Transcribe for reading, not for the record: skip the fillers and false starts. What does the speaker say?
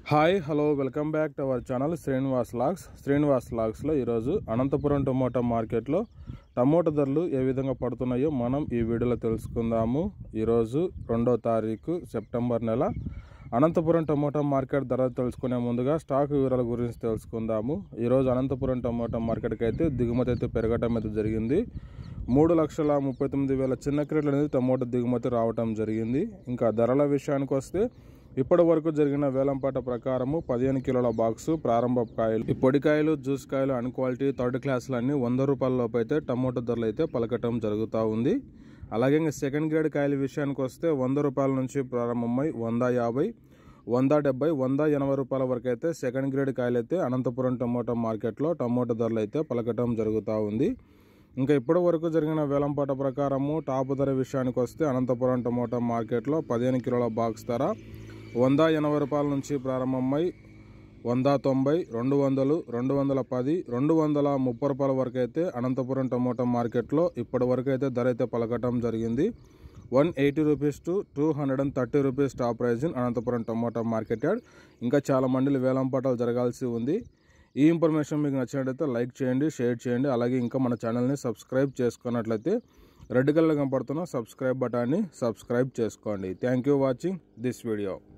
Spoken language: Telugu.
Hi hello welcome back to our channel Srinivas వ్లాగ్స్లో ఈరోజు అనంతపురం టమోటా మార్కెట్లో టమోటా ధరలు ఏ విధంగా పడుతున్నాయో మనం ఈ వీడియోలో తెలుసుకుందాము. ఈరోజు 2వ తారీఖు సెప్టెంబర్ నెల. అనంతపురం టమోటా మార్కెట్ ధరలు తెలుసుకునే ముందుగా స్టాక్ వివరాల గురించి తెలుసుకుందాము. ఈరోజు అనంతపురం టమోటా మార్కెట్కి అయితే దిగుమతి అయితే పెరగటం అయితే జరిగింది. 3,39,000 చిన్న క్రేట్లు అనేది టమోటా దిగుమతి రావటం జరిగింది. ఇంకా ధరల విషయానికి వస్తే ఇప్పటి వరకు జరిగిన వేలంపాట ప్రకారము 15 కిలోల బాక్సు ప్రారంభ కాయలు, ఈ పొడికాయలు, జ్యూస్ కాయలు, అన్ క్వాలిటీ థర్డ్ క్లాసులు అన్ని 100 రూపాయల లోపు అయితే టమోటా ధరలు అయితే పలకటం జరుగుతూ ఉంది. అలాగే ఇంకా సెకండ్ గ్రేడ్ కాయల విషయానికి వస్తే 100 రూపాయల నుంచి ప్రారంభమై 150, 170, 180 రూపాయల వరకు అయితే సెకండ్ గ్రేడ్ కాయలు అయితే అనంతపురం టమోటా మార్కెట్లో టమోటా ధరలు అయితే పలకటం జరుగుతూ ఉంది. ఇంకా ఇప్పటి వరకు జరిగిన వేలంపాట ప్రకారము టాప్ ధర విషయానికి వస్తే అనంతపురం టమోటా మార్కెట్లో 15 కిలోల బాక్స్ ధర 180 రూపాయల నుంచి ప్రారంభమై 190, 200, 210, 230 రూపాయల వరకు అయితే అనంతపురం టమోటా మార్కెట్లో ఇప్పటి వరకు అయితే ధర అయితే పలకటం జరిగింది. 180 rupees to 230 rupees top price in Anantapur tomato market yard. ఇంకా చాలా మండలి వేలంపాటాలు జరగాల్సి ఉంది. ఈ ఇన్ఫర్మేషన్ మీకు నచ్చినట్లయితే లైక్ చేయండి, షేర్ చేయండి. అలాగే ఇంకా మన ఛానల్ని సబ్స్క్రైబ్ చేసుకున్నట్లయితే రెడ్ కలర్ కనపడుతున్న సబ్స్క్రైబ్ బటన్ని సబ్స్క్రైబ్ చేసుకోండి. Thank you watching this video.